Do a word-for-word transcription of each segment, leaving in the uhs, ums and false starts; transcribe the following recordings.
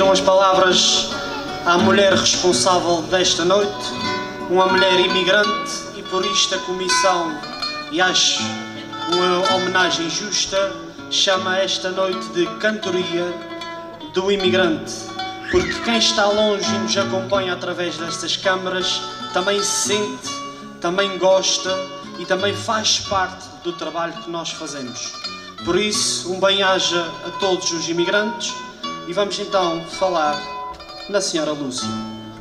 Vão as palavras à mulher responsável desta noite, uma mulher imigrante, e por isto a Comissão, e acho uma homenagem justa, chama esta noite de Cantoria do Imigrante, porque quem está longe e nos acompanha através destas câmaras também sente, também gosta e também faz parte do trabalho que nós fazemos. Por isso, um bem-aja a todos os imigrantes e vamos então falar na senhora Lúcia.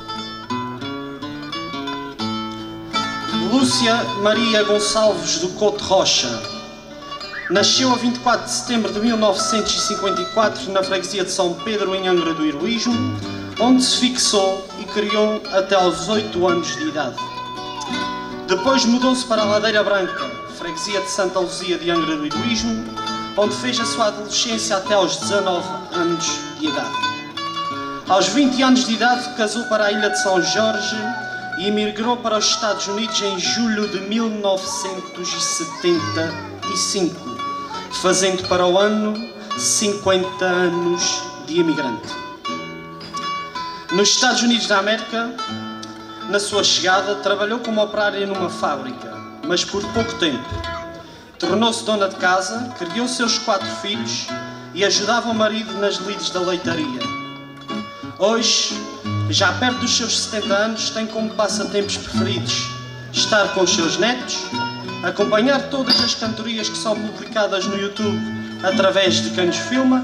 Lúcia Maria Gonçalves do Couto Rocha nasceu a vinte e quatro de setembro de mil novecentos e cinquenta e quatro na freguesia de São Pedro, em Angra do Heroísmo, onde se fixou e criou até aos oito anos de idade. Depois mudou-se para a Ladeira Branca, freguesia de Santa Luzia de Angra do Heroísmo, onde fez a sua adolescência até aos dezanove anos de idade. Aos vinte anos de idade casou para a Ilha de São Jorge e emigrou para os Estados Unidos em julho de mil novecentos e setenta e cinco, fazendo para o ano cinquenta anos de imigrante. Nos Estados Unidos da América, na sua chegada, trabalhou como operária numa fábrica, mas por pouco tempo. Tornou-se dona de casa, criou seus quatro filhos e ajudava o marido nas lides da leitaria. Hoje, já perto dos seus setenta anos, tem como passatempos preferidos estar com os seus netos, acompanhar todas as cantorias que são publicadas no YouTube através de quem nos filma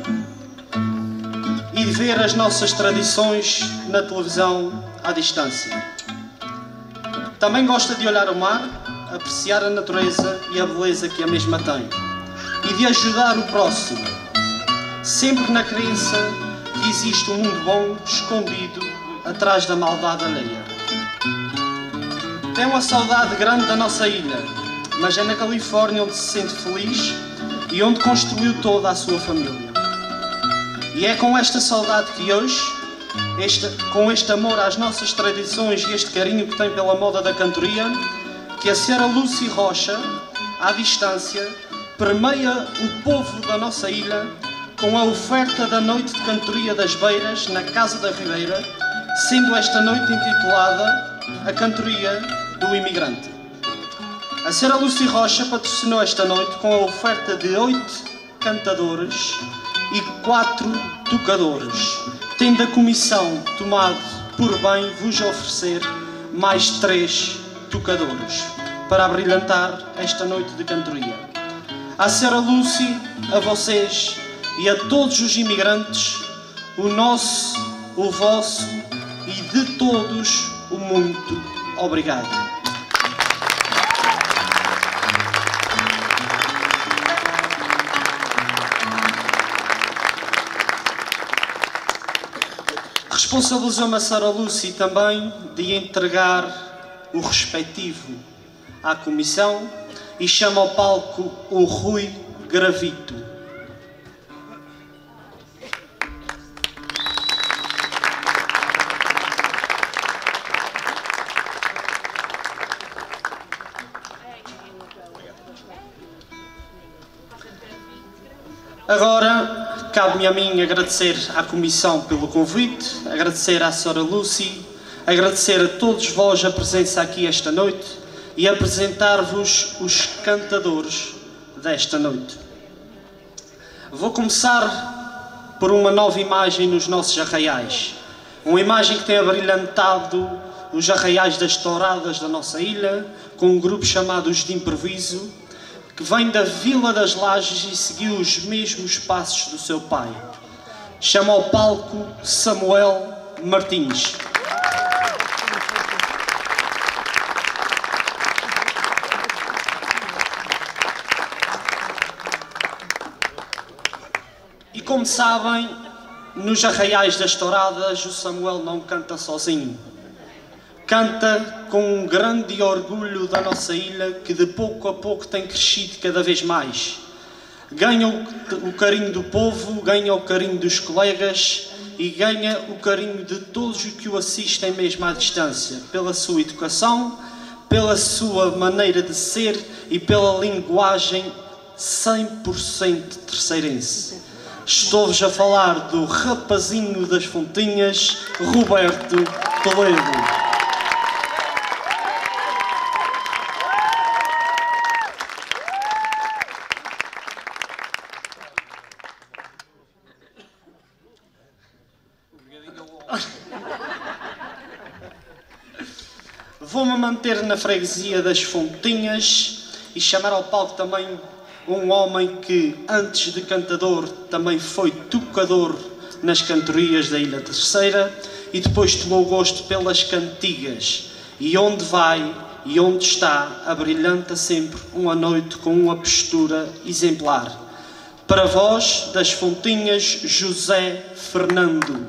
e ver as nossas tradições na televisão à distância. Também gosta de olhar o mar, apreciar a natureza e a beleza que a mesma tem e de ajudar o próximo, sempre na crença que existe um mundo bom escondido atrás da maldade alheia. Tem uma saudade grande da nossa ilha, mas é na Califórnia onde se sente feliz e onde construiu toda a sua família. E é com esta saudade que hoje, este, com este amor às nossas tradições e este carinho que tem pela moda da cantoria, que a senhora Lúcia Rocha, à distância, permeia o povo da nossa ilha com a oferta da Noite de Cantoria das Beiras na Casa da Ribeira, sendo esta noite intitulada A Cantoria do Imigrante. A senhora Lúcia Rocha patrocinou esta noite com a oferta de oito cantadores e quatro tocadores, tendo a Comissão tomado por bem vos oferecer mais três tocadores para abrilhantar esta noite de cantoria. À senhora Lúcia, a vocês e a todos os imigrantes, o nosso, o vosso e de todos o muito obrigado. Responsabilizou-me a senhora Lúcia também de entregar o respectivo à Comissão e chama ao palco o Rui Gravito. Agora, cabe-me a mim agradecer à Comissão pelo convite, agradecer à senhora Lúcia, agradecer a todos vós a presença aqui esta noite e apresentar-vos os cantadores desta noite. Vou começar por uma nova imagem nos nossos arraiais. Uma imagem que tem abrilhantado os arraiais das touradas da nossa ilha, com um grupo chamado Os de Improviso, que vem da Vila das Lajes e seguiu os mesmos passos do seu pai. Chama ao palco Samuel Martins. E como sabem, nos arraiais das touradas o Samuel não canta sozinho. Canta com um grande orgulho da nossa ilha, que de pouco a pouco tem crescido cada vez mais. Ganha o, o carinho do povo, ganha o carinho dos colegas e ganha o carinho de todos os que o assistem mesmo à distância, pela sua educação, pela sua maneira de ser e pela linguagem cem por cento terceirense. Estou-vos a falar do rapazinho das Fontinhas, Roberto Toledo. Vou-me manter na freguesia das Fontinhas e chamar ao palco também um homem que, antes de cantador, também foi tocador nas cantorias da Ilha Terceira e depois tomou gosto pelas cantigas. E onde vai e onde está, abrilhanta sempre uma noite com uma postura exemplar. Para vós, das Fontinhas, José Fernando.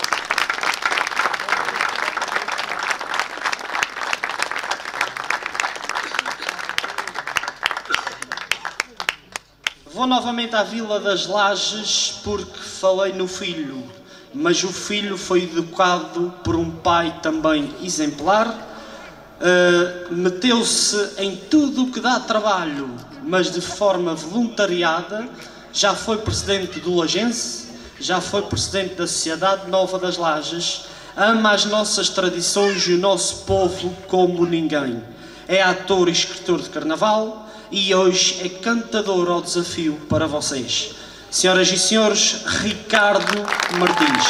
Vou novamente à Vila das Lajes porque falei no filho, mas o filho foi educado por um pai também exemplar, uh, meteu-se em tudo o que dá trabalho, mas de forma voluntariada, já foi presidente do Lagense, já foi presidente da Sociedade Nova das Lajes, ama as nossas tradições e o nosso povo como ninguém. É ator e escritor de carnaval, e hoje é cantador ao desafio para vocês. Senhoras e senhores, Ricardo Martins.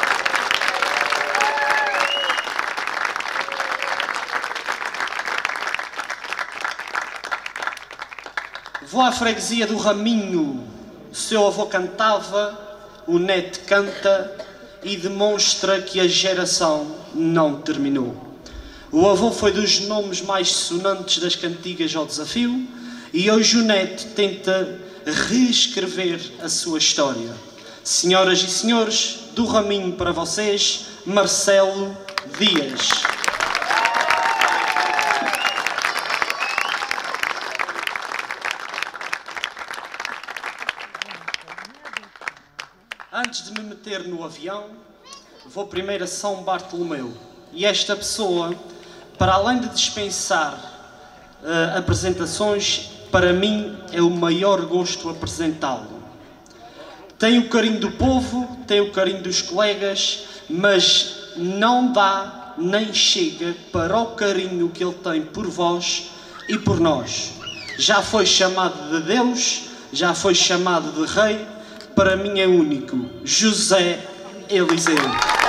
Vou à freguesia do Raminho. Seu avô cantava, o neto canta e demonstra que a geração não terminou. O avô foi dos nomes mais sonantes das cantigas ao desafio, e hoje o neto tenta reescrever a sua história. Senhoras e senhores, do Raminho para vocês, Marcelo Dias. Antes de me meter no avião, vou primeiro a São Bartolomeu. E esta pessoa, para além de dispensar uh, apresentações, para mim é o maior gosto apresentá-lo. Tem o carinho do povo, tem o carinho dos colegas, mas não dá nem chega para o carinho que ele tem por vós e por nós. Já foi chamado de Deus, já foi chamado de Rei, para mim é único, José Eliseu.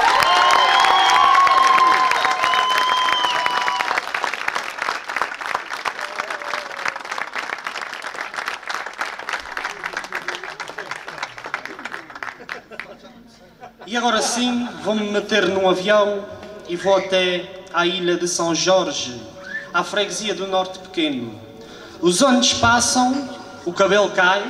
E agora sim, vou-me meter num avião e vou até à ilha de São Jorge, à freguesia do Norte Pequeno. Os anos passam, o cabelo cai,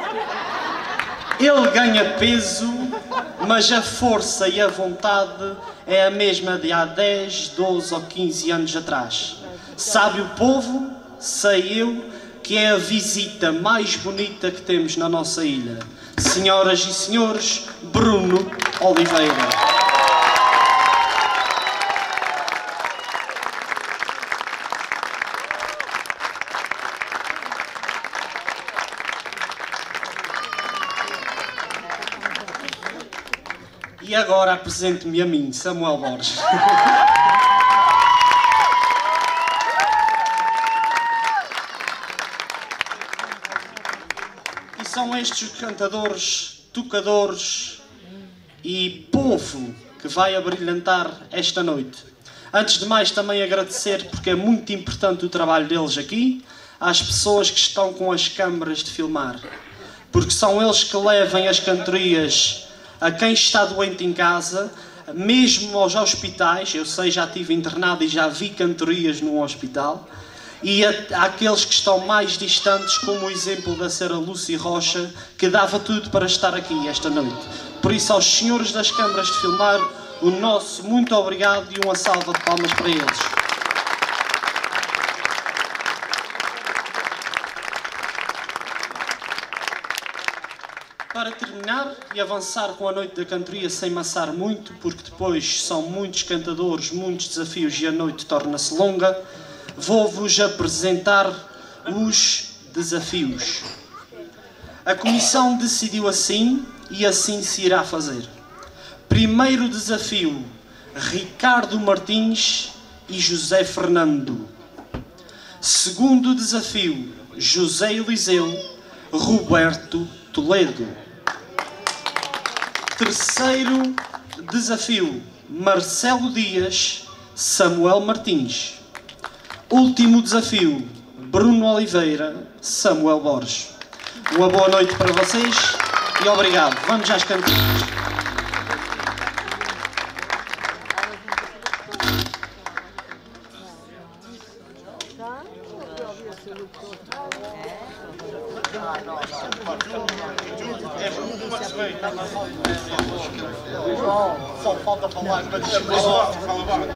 ele ganha peso, mas a força e a vontade é a mesma de há dez, doze ou quinze anos atrás. Sabe o povo, sei eu, que é a visita mais bonita que temos na nossa ilha. Senhoras e senhores, Bruno Oliveira. E agora apresento-me a mim, Samuel Borges. E são estes os cantadores, tocadores e povo que vai abrilhantar esta noite. Antes de mais, também agradecer, porque é muito importante o trabalho deles aqui, às pessoas que estão com as câmaras de filmar, porque são eles que levam as cantorias a quem está doente em casa, mesmo aos hospitais. Eu sei, já estive internado e já vi cantorias num hospital, e àqueles que estão mais distantes, como o exemplo da senhora Lúcia Rocha, que dava tudo para estar aqui esta noite. Por isso, aos senhores das câmaras de filmar, o nosso muito obrigado e uma salva de palmas para eles. Para terminar e avançar com a noite da cantoria sem maçar muito, porque depois são muitos cantadores, muitos desafios e a noite torna-se longa, vou-vos apresentar os desafios. A Comissão decidiu assim e assim se irá fazer. Primeiro desafio, Ricardo Martins e José Fernando. Segundo desafio, José Eliseu, Roberto Toledo. Terceiro desafio, Marcelo Dias, Samuel Martins. Último desafio, Bruno Oliveira, Samuel Borges. Uma boa noite para vocês e obrigado. Vamos às cantigas. Só falta falar, mas